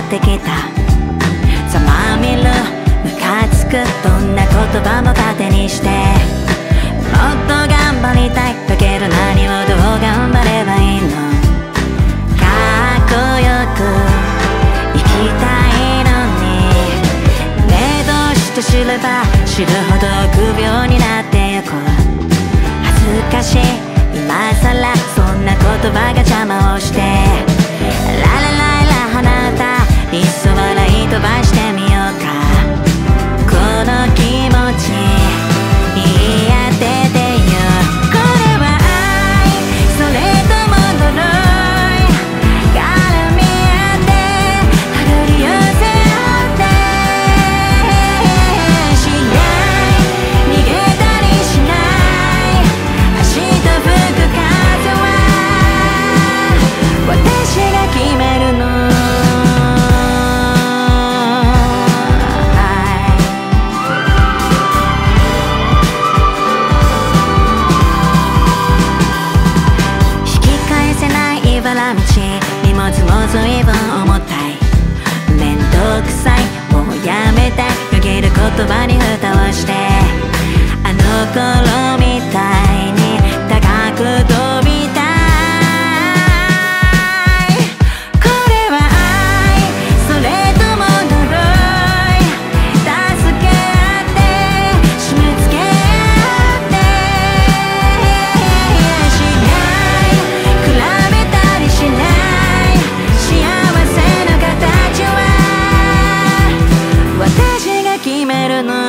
ってきた。ざまみるムカつくどんな言葉も糧にして、もっと頑張りたいだけど何をどう頑張ればいいの。かっこよく生きたいのにね。どうして知れば知るほど臆病になってゆく。恥ずかしい今さらそんな言葉が邪魔をして、ララライラ花歌いっそ笑い飛ばしてみようか。この気持ち言い当ててよ。これは愛それとも呪い。絡み合って手繰り寄せ合ってしない逃げたりしない。明日吹く風は私が決めるの。荷物も随分重たい。めんどくさいもうやめたい。よぎる言葉に蓋をして、あの頃みたいに高く飛びたい。これは愛それとも呪い。助け合って締め付け合ってしない。比べたりしない。私が決めるの。